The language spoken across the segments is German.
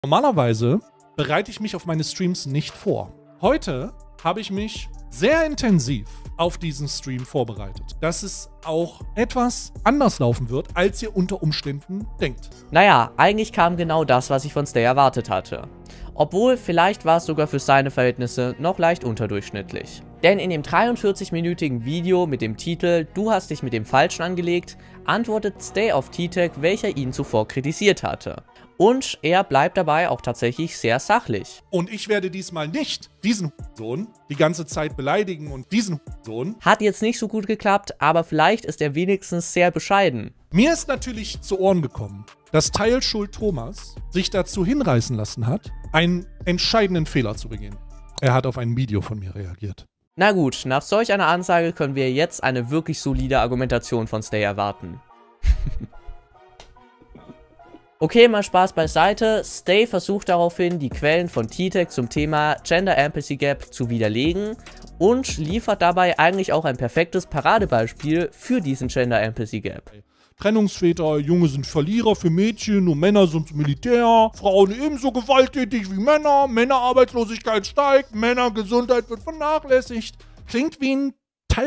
Normalerweise bereite ich mich auf meine Streams nicht vor. Heute habe ich mich sehr intensiv auf diesen Stream vorbereitet, dass es auch etwas anders laufen wird, als ihr unter Umständen denkt. Naja, eigentlich kam genau das, was ich von Stay erwartet hatte. Obwohl, vielleicht war es sogar für seine Verhältnisse noch leicht unterdurchschnittlich. Denn in dem 43-minütigen Video mit dem Titel "Du hast dich mit dem Falschen angelegt" antwortet Stay auf T-Tech, welcher ihn zuvor kritisiert hatte. Und er bleibt dabei auch tatsächlich sehr sachlich. Und ich werde diesmal nicht diesen Sohn die ganze Zeit beleidigen und diesen Sohn. Hat jetzt nicht so gut geklappt, aber vielleicht ist er wenigstens sehr bescheiden. Mir ist natürlich zu Ohren gekommen, dass Teilschuld Thomas sich dazu hinreißen lassen hat, einen entscheidenden Fehler zu begehen. Er hat auf ein Video von mir reagiert. Na gut, nach solch einer Ansage können wir jetzt eine wirklich solide Argumentation von Stay erwarten. Okay, mal Spaß beiseite. Stay versucht daraufhin, die Quellen von T-Tech zum Thema Gender Empathy Gap zu widerlegen und liefert dabei eigentlich auch ein perfektes Paradebeispiel für diesen Gender Empathy Gap. Trennungsväter, Junge sind Verlierer für Mädchen und Männer sind Militär, Frauen ebenso gewalttätig wie Männer, Männerarbeitslosigkeit steigt, Männergesundheit wird vernachlässigt. Klingt wie ein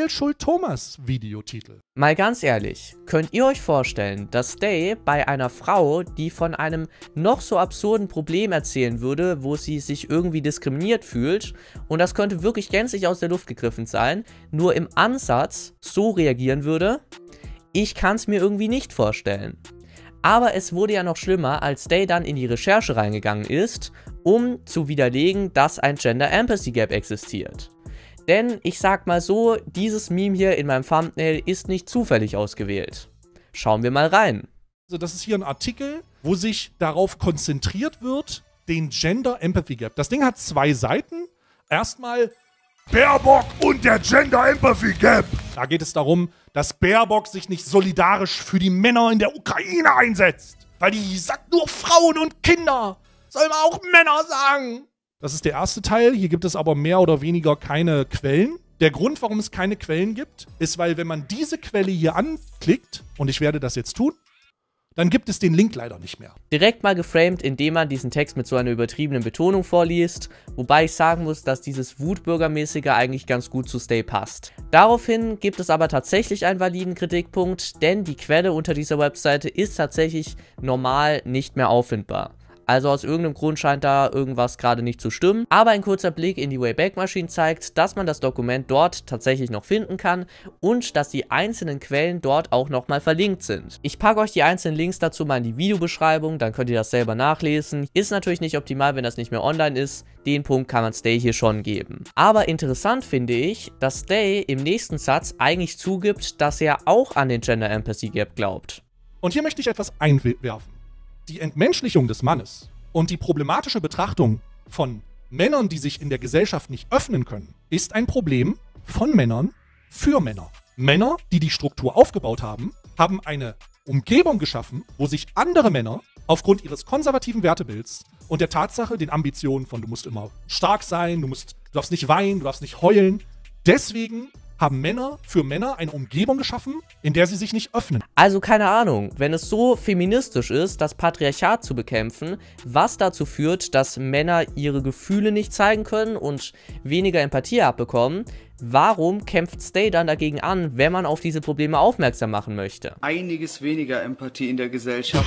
Teilschuld-Thomas-Videotitel. Mal ganz ehrlich, könnt ihr euch vorstellen, dass Stay bei einer Frau, die von einem noch so absurden Problem erzählen würde, wo sie sich irgendwie diskriminiert fühlt, und das könnte wirklich gänzlich aus der Luft gegriffen sein, nur im Ansatz so reagieren würde? Ich kann es mir irgendwie nicht vorstellen. Aber es wurde ja noch schlimmer, als Stay dann in die Recherche reingegangen ist, um zu widerlegen, dass ein Gender Empathy Gap existiert. Denn ich sag mal so, dieses Meme hier in meinem Thumbnail ist nicht zufällig ausgewählt. Schauen wir mal rein. Also das ist hier ein Artikel, wo sich darauf konzentriert wird, den Gender Empathy Gap. Das Ding hat 2 Seiten. Erstmal Baerbock und der Gender Empathy Gap. Da geht es darum, dass Baerbock sich nicht solidarisch für die Männer in der Ukraine einsetzt. Weil die sagt nur Frauen und Kinder. Soll man auch Männer sagen. Das ist der erste Teil. Hier gibt es aber mehr oder weniger keine Quellen. Der Grund, warum es keine Quellen gibt, ist, weil wenn man diese Quelle hier anklickt, und ich werde das jetzt tun, dann gibt es den Link leider nicht mehr. Direkt mal geframed, indem man diesen Text mit so einer übertriebenen Betonung vorliest, wobei ich sagen muss, dass dieses Wutbürgermäßige eigentlich ganz gut zu Stay passt. Daraufhin gibt es aber tatsächlich einen validen Kritikpunkt, denn die Quelle unter dieser Webseite ist tatsächlich normal nicht mehr auffindbar. Also aus irgendeinem Grund scheint da irgendwas gerade nicht zu stimmen. Aber ein kurzer Blick in die Wayback Machine zeigt, dass man das Dokument dort tatsächlich noch finden kann und dass die einzelnen Quellen dort auch nochmal verlinkt sind. Ich packe euch die einzelnen Links dazu mal in die Videobeschreibung, dann könnt ihr das selber nachlesen. Ist natürlich nicht optimal, wenn das nicht mehr online ist. Den Punkt kann man Stay hier schon geben. Aber interessant finde ich, dass Stay im nächsten Satz eigentlich zugibt, dass er auch an den Gender Empathy Gap glaubt. Und hier möchte ich etwas einwerfen. Die Entmenschlichung des Mannes und die problematische Betrachtung von Männern, die sich in der Gesellschaft nicht öffnen können, ist ein Problem von Männern für Männer. Männer, die die Struktur aufgebaut haben, haben eine Umgebung geschaffen, wo sich andere Männer aufgrund ihres konservativen Wertebilds und der Tatsache, den Ambitionen von du musst immer stark sein, du darfst nicht weinen, du darfst nicht heulen, deswegen haben Männer für Männer eine Umgebung geschaffen, in der sie sich nicht öffnen. Also keine Ahnung, wenn es so feministisch ist, das Patriarchat zu bekämpfen, was dazu führt, dass Männer ihre Gefühle nicht zeigen können und weniger Empathie abbekommen, warum kämpft Stay dann dagegen an, wenn man auf diese Probleme aufmerksam machen möchte? Einiges weniger Empathie in der Gesellschaft.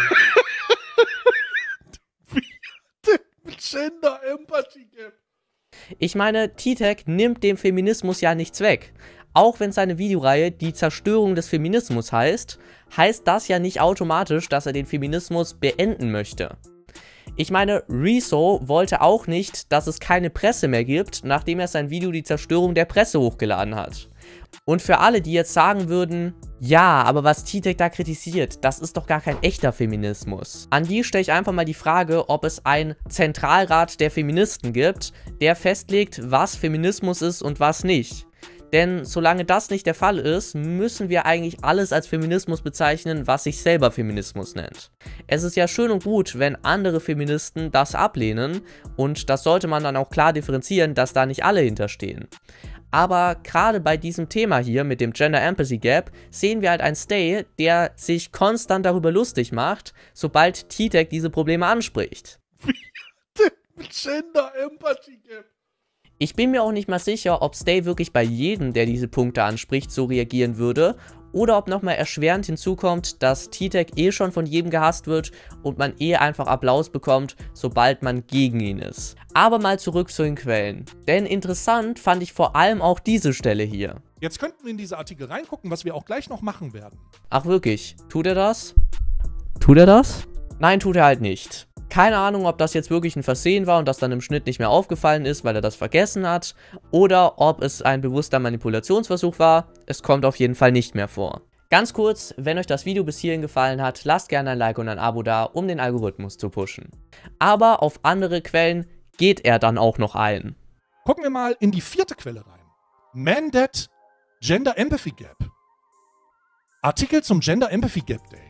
Gender Empathy Gap. Ich meine, T-Tech nimmt dem Feminismus ja nichts weg. Auch wenn seine Videoreihe die Zerstörung des Feminismus heißt, heißt das ja nicht automatisch, dass er den Feminismus beenden möchte. Ich meine, Rezo wollte auch nicht, dass es keine Presse mehr gibt, nachdem er sein Video die Zerstörung der Presse hochgeladen hat. Und für alle, die jetzt sagen würden, ja, aber was T-Tech da kritisiert, das ist doch gar kein echter Feminismus. An die stelle ich einfach mal die Frage, ob es einen Zentralrat der Feministen gibt, der festlegt, was Feminismus ist und was nicht. Denn solange das nicht der Fall ist, müssen wir eigentlich alles als Feminismus bezeichnen, was sich selber Feminismus nennt. Es ist ja schön und gut, wenn andere Feministen das ablehnen, und das sollte man dann auch klar differenzieren, dass da nicht alle hinterstehen. Aber gerade bei diesem Thema hier mit dem Gender Empathy Gap sehen wir halt einen Stay, der sich konstant darüber lustig macht, sobald T-Tech diese Probleme anspricht. Gender Empathy Gap. Ich bin mir auch nicht mal sicher, ob Stay wirklich bei jedem, der diese Punkte anspricht, so reagieren würde oder ob nochmal erschwerend hinzukommt, dass T-Tech eh schon von jedem gehasst wird und man eh einfach Applaus bekommt, sobald man gegen ihn ist. Aber mal zurück zu den Quellen, denn interessant fand ich vor allem auch diese Stelle hier. Jetzt könnten wir in diese Artikel reingucken, was wir auch gleich noch machen werden. Ach wirklich, tut er das? Tut er das? Nein, tut er halt nicht. Keine Ahnung, ob das jetzt wirklich ein Versehen war und das dann im Schnitt nicht mehr aufgefallen ist, weil er das vergessen hat, oder ob es ein bewusster Manipulationsversuch war. Es kommt auf jeden Fall nicht mehr vor. Ganz kurz, wenn euch das Video bis hierhin gefallen hat, lasst gerne ein Like und ein Abo da, um den Algorithmus zu pushen. Aber auf andere Quellen geht er dann auch noch ein. Gucken wir mal in die 4. Quelle rein. Mandat Gender Empathy Gap. Artikel zum Gender Empathy Gap Day.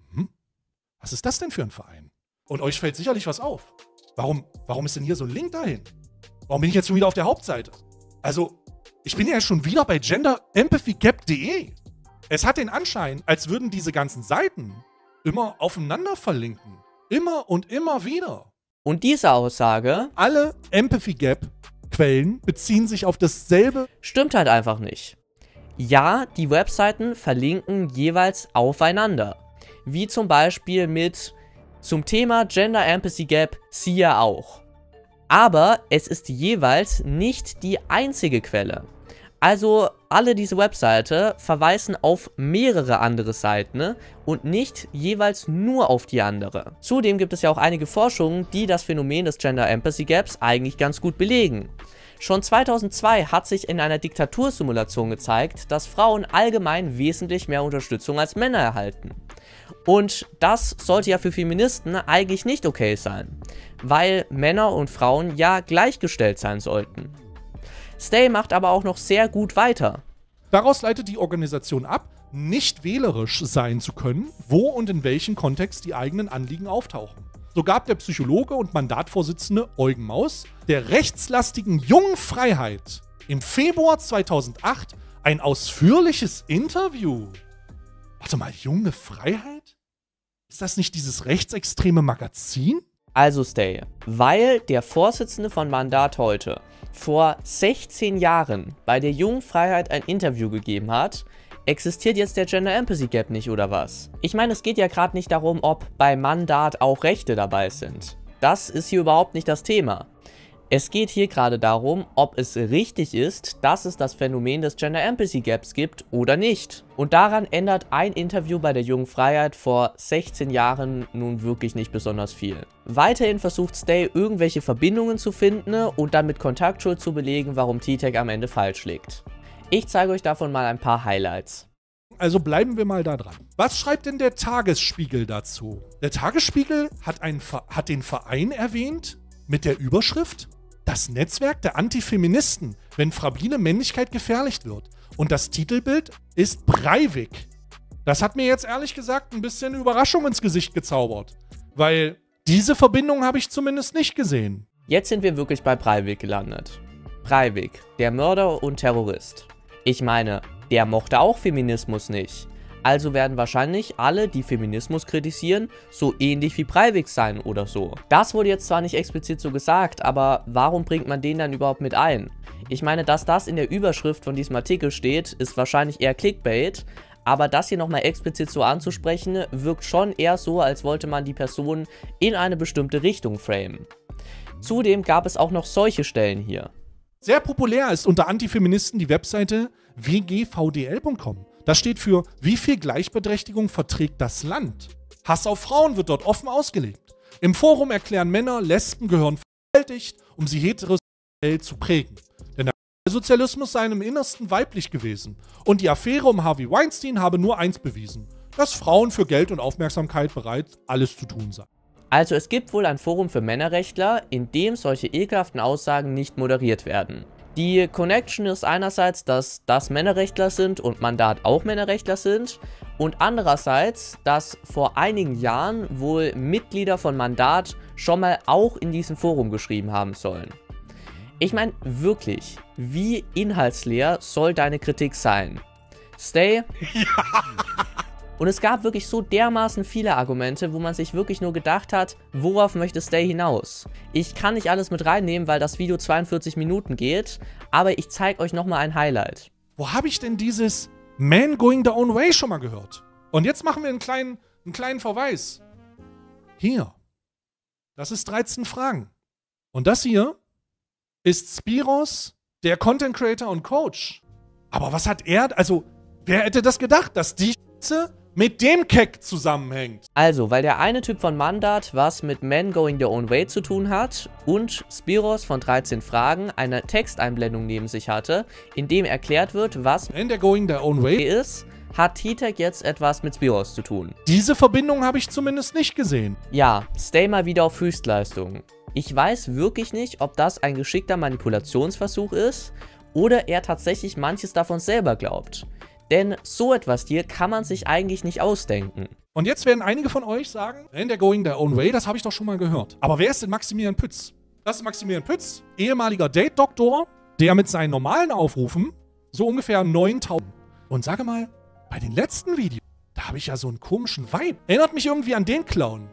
Was ist das denn für ein Verein? Und euch fällt sicherlich was auf. Warum ist denn hier so ein Link dahin? Warum bin ich jetzt schon wieder auf der Hauptseite? Also, ich bin ja schon wieder bei genderempathygap.de. Es hat den Anschein, als würden diese ganzen Seiten immer aufeinander verlinken. Immer und immer wieder. Und diese Aussage, alle Empathy Gap Quellen beziehen sich auf dasselbe. Stimmt halt einfach nicht. Ja, die Webseiten verlinken jeweils aufeinander. Wie zum Beispiel mit zum Thema Gender Empathy Gap siehe auch. Aber es ist jeweils nicht die einzige Quelle. Also alle diese Webseiten verweisen auf mehrere andere Seiten und nicht jeweils nur auf die andere. Zudem gibt es ja auch einige Forschungen, die das Phänomen des Gender Empathy Gaps eigentlich ganz gut belegen. Schon 2002 hat sich in einer Diktatursimulation gezeigt, dass Frauen allgemein wesentlich mehr Unterstützung als Männer erhalten. Und das sollte ja für Feministen eigentlich nicht okay sein, weil Männer und Frauen ja gleichgestellt sein sollten. Stay macht aber auch noch sehr gut weiter. Daraus leitet die Organisation ab, nicht wählerisch sein zu können, wo und in welchem Kontext die eigenen Anliegen auftauchen. So gab der Psychologe und Mandatvorsitzende Eugen Maus der rechtslastigen Jungen Freiheit im Februar 2008 ein ausführliches Interview. Warte mal, Junge Freiheit? Ist das nicht dieses rechtsextreme Magazin? Also Stay, weil der Vorsitzende von Mandat heute vor 16 Jahren bei der Jungen Freiheit ein Interview gegeben hat, existiert jetzt der Gender Empathy Gap nicht oder was? Ich meine, es geht ja gerade nicht darum, ob bei Mandat auch Rechte dabei sind. Das ist hier überhaupt nicht das Thema. Es geht hier gerade darum, ob es richtig ist, dass es das Phänomen des Gender Empathy Gaps gibt oder nicht. Und daran ändert ein Interview bei der Jungen Freiheit vor 16 Jahren nun wirklich nicht besonders viel. Weiterhin versucht Stay irgendwelche Verbindungen zu finden und dann mit Kontaktschuld zu belegen, warum T-Tech am Ende falsch liegt. Ich zeige euch davon mal ein paar Highlights. Also bleiben wir mal da dran. Was schreibt denn der Tagesspiegel dazu? Der Tagesspiegel hat den Verein erwähnt mit der Überschrift Das Netzwerk der Antifeministen, wenn fragile Männlichkeit gefährlich wird. Und das Titelbild ist Breivik. Das hat mir jetzt ehrlich gesagt ein bisschen Überraschung ins Gesicht gezaubert. Weil diese Verbindung habe ich zumindest nicht gesehen. Jetzt sind wir wirklich bei Breivik gelandet. Breivik, der Mörder und Terrorist. Ich meine, der mochte auch Feminismus nicht. Also werden wahrscheinlich alle, die Feminismus kritisieren, so ähnlich wie Breivik sein oder so. Das wurde jetzt zwar nicht explizit so gesagt, aber warum bringt man den dann überhaupt mit ein? Ich meine, dass das in der Überschrift von diesem Artikel steht, ist wahrscheinlich eher Clickbait, aber das hier nochmal explizit so anzusprechen, wirkt schon eher so, als wollte man die Person in eine bestimmte Richtung framen. Zudem gab es auch noch solche Stellen hier. Sehr populär ist unter Antifeministen die Webseite wgvdl.com. Das steht für Wie viel Gleichberechtigung verträgt das Land? Hass auf Frauen wird dort offen ausgelegt. Im Forum erklären Männer, Lesben gehören vergewaltigt, um sie heterosexuell zu prägen. Denn der Sozialismus sei im Innersten weiblich gewesen. Und die Affäre um Harvey Weinstein habe nur eins bewiesen: dass Frauen für Geld und Aufmerksamkeit bereit alles zu tun seien. Also es gibt wohl ein Forum für Männerrechtler, in dem solche ekelhaften Aussagen nicht moderiert werden. Die Connection ist einerseits, dass das Männerrechtler sind und Mandat auch Männerrechtler sind und andererseits, dass vor einigen Jahren wohl Mitglieder von Mandat schon mal auch in diesem Forum geschrieben haben sollen. Ich meine wirklich, wie inhaltsleer soll deine Kritik sein? Stay? Ja. Und es gab wirklich so dermaßen viele Argumente, wo man sich wirklich nur gedacht hat, worauf möchte Stay hinaus? Ich kann nicht alles mit reinnehmen, weil das Video 42 Minuten geht, aber ich zeige euch nochmal ein Highlight. Wo habe ich denn dieses Man Going Their Own Way schon mal gehört? Und jetzt machen wir einen kleinen Verweis. Hier. Das ist 13 Fragen. Und das hier ist Spiros, der Content Creator und Coach. Aber was hat er, also wer hätte das gedacht, dass die Scheiße mit dem Keck zusammenhängt? Also, weil der eine Typ von Mandat was mit Men Going Their Own Way zu tun hat und Spiros von 13 Fragen eine Texteinblendung neben sich hatte, in dem erklärt wird, was Men Going Their Own Way ist, hat T-Tech jetzt etwas mit Spiros zu tun. Diese Verbindung habe ich zumindest nicht gesehen. Ja, Stay mal wieder auf Höchstleistung. Ich weiß wirklich nicht, ob das ein geschickter Manipulationsversuch ist oder er tatsächlich manches davon selber glaubt. Denn so etwas hier kann man sich eigentlich nicht ausdenken. Und jetzt werden einige von euch sagen, Men Going Their Own Way, das habe ich doch schon mal gehört. Aber wer ist denn Maximilian Pütz? Das ist Maximilian Pütz, ehemaliger Date-Doktor, der mit seinen normalen Aufrufen so ungefähr 9000. Und sage mal, bei den letzten Videos, da habe ich ja so einen komischen Vibe. Erinnert mich irgendwie an den Clown.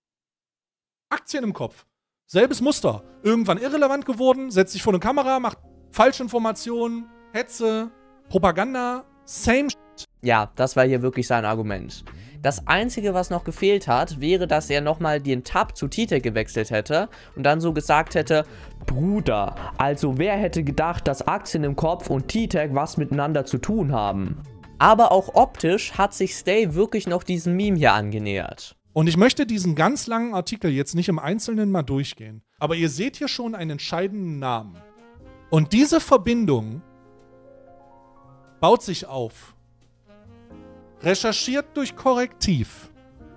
Aktien im Kopf. Selbes Muster. Irgendwann irrelevant geworden, setzt sich vor eine Kamera, macht Falschinformationen, Hetze, Propaganda, same shit. Ja, das war hier wirklich sein Argument. Das Einzige, was noch gefehlt hat, wäre, dass er nochmal den Tab zu T-Tech gewechselt hätte und dann so gesagt hätte, Bruder, also wer hätte gedacht, dass Aktien im Kopf und T-Tech was miteinander zu tun haben? Aber auch optisch hat sich Stay wirklich noch diesem Meme hier angenähert. Und ich möchte diesen ganz langen Artikel jetzt nicht im Einzelnen mal durchgehen. Aber ihr seht hier schon einen entscheidenden Namen. Und diese Verbindung baut sich auf. Recherchiert durch Korrektiv.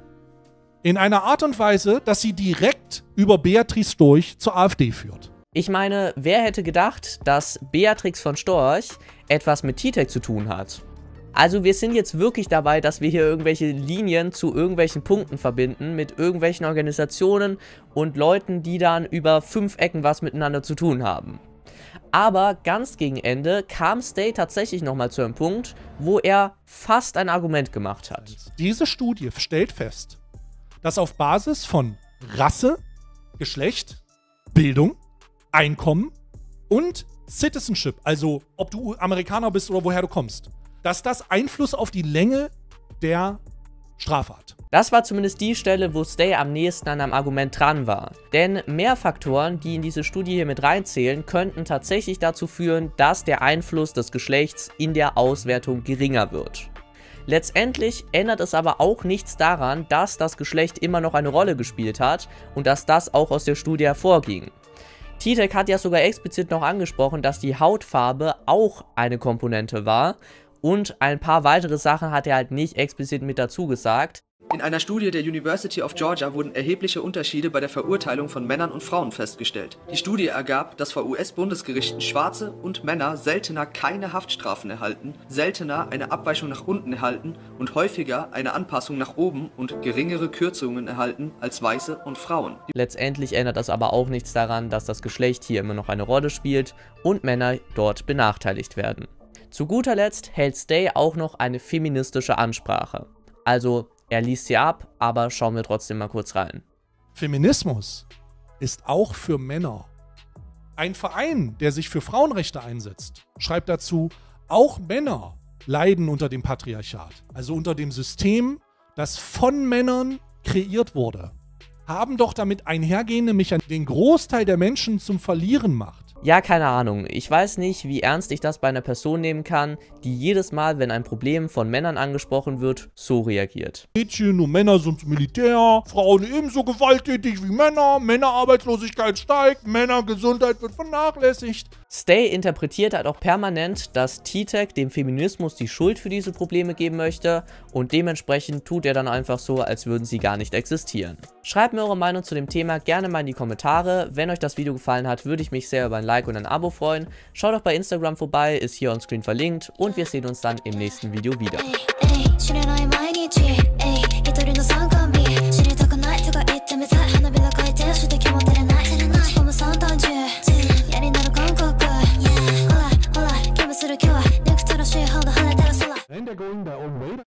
In einer Art und Weise, dass sie direkt über Beatrice Storch zur AfD führt. Ich meine, wer hätte gedacht, dass Beatrix von Storch etwas mit T-Tech zu tun hat? Also wir sind jetzt wirklich dabei, dass wir hier irgendwelche Linien zu irgendwelchen Punkten verbinden mit irgendwelchen Organisationen und Leuten, die dann über 5 Ecken was miteinander zu tun haben. Aber ganz gegen Ende kam Stay tatsächlich nochmal zu einem Punkt, wo er fast ein Argument gemacht hat. Diese Studie stellt fest, dass auf Basis von Rasse, Geschlecht, Bildung, Einkommen und Citizenship, also ob du Amerikaner bist oder woher du kommst, dass das Einfluss auf die Länge der Strafe hat. Das war zumindest die Stelle, wo Stay am nächsten an einem Argument dran war. Denn mehr Faktoren, die in diese Studie hier mit reinzählen, könnten tatsächlich dazu führen, dass der Einfluss des Geschlechts in der Auswertung geringer wird. Letztendlich ändert es aber auch nichts daran, dass das Geschlecht immer noch eine Rolle gespielt hat und dass das auch aus der Studie hervorging. T-Tech hat ja sogar explizit noch angesprochen, dass die Hautfarbe auch eine Komponente war. Und ein paar weitere Sachen hat er halt nicht explizit mit dazu gesagt. In einer Studie der University of Georgia wurden erhebliche Unterschiede bei der Verurteilung von Männern und Frauen festgestellt. Die Studie ergab, dass vor US-Bundesgerichten Schwarze und Männer seltener keine Haftstrafen erhalten, seltener eine Abweichung nach unten erhalten und häufiger eine Anpassung nach oben und geringere Kürzungen erhalten als Weiße und Frauen. Letztendlich ändert das aber auch nichts daran, dass das Geschlecht hier immer noch eine Rolle spielt und Männer dort benachteiligt werden. Zu guter Letzt hält Stay auch noch eine feministische Ansprache. Also, er liest sie ab, aber schauen wir trotzdem mal kurz rein. Feminismus ist auch für Männer. Ein Verein, der sich für Frauenrechte einsetzt, schreibt dazu, auch Männer leiden unter dem Patriarchat, also unter dem System, das von Männern kreiert wurde, haben doch damit einhergehende Mechanismen, den Großteil der Menschen zum Verlieren macht. Ja, keine Ahnung. Ich weiß nicht, wie ernst ich das bei einer Person nehmen kann, die jedes Mal, wenn ein Problem von Männern angesprochen wird, so reagiert. Mädchen und Männer sind Militär, Frauen ebenso gewalttätig wie Männer, Männerarbeitslosigkeit steigt, Männergesundheit wird vernachlässigt. Stay interpretiert halt auch permanent, dass T-Tech dem Feminismus die Schuld für diese Probleme geben möchte und dementsprechend tut er dann einfach so, als würden sie gar nicht existieren. Schreibt mir eure Meinung zu dem Thema gerne mal in die Kommentare. Wenn euch das Video gefallen hat, würde ich mich sehr über ein Like und ein Abo freuen. Schaut auch bei Instagram vorbei, ist hier on screen verlinkt und wir sehen uns dann im nächsten Video wieder.